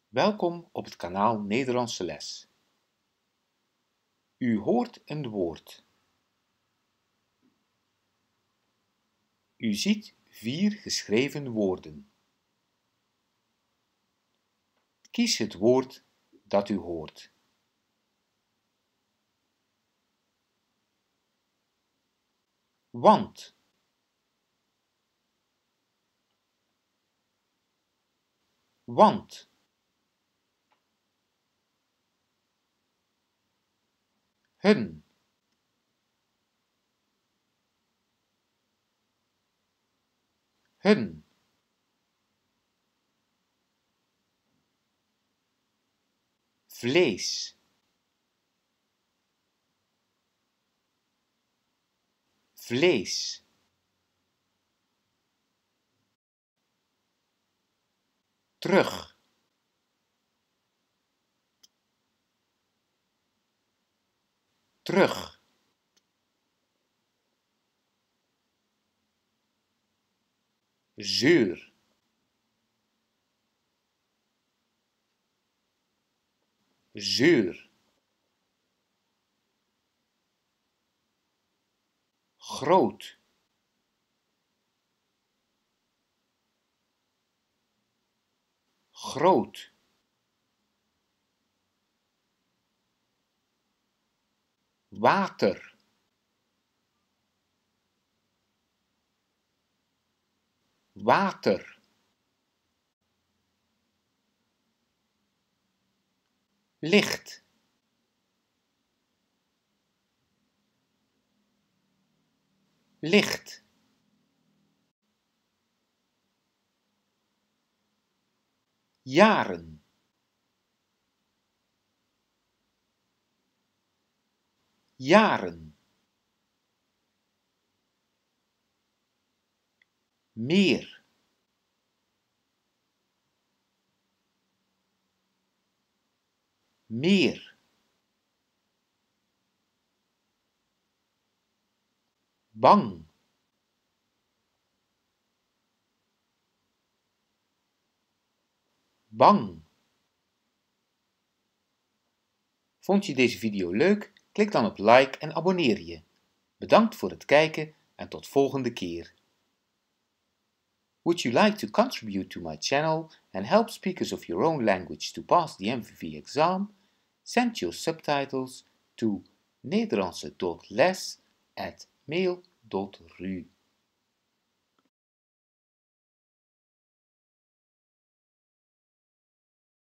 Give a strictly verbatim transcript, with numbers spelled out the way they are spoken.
Welkom op het kanaal Nederlandse Les. U hoort een woord. U ziet vier geschreven woorden. Kies het woord dat u hoort. Want. Want. Hun. Hun. Vlees. Vlees. Terug. Terug. Zuur. Zuur. Groot. Groot. Water. Water. Licht. Licht. Jaren. Jaren. Meer. Meer. Bang. Bang. Vond je deze video leuk? Klik dan op like en abonneer je. Bedankt voor het kijken en tot volgende keer. Would you like to contribute to my channel and help speakers of your own language to pass the M V V exam? Send your subtitles to nederlandse dot les at mail dot ru.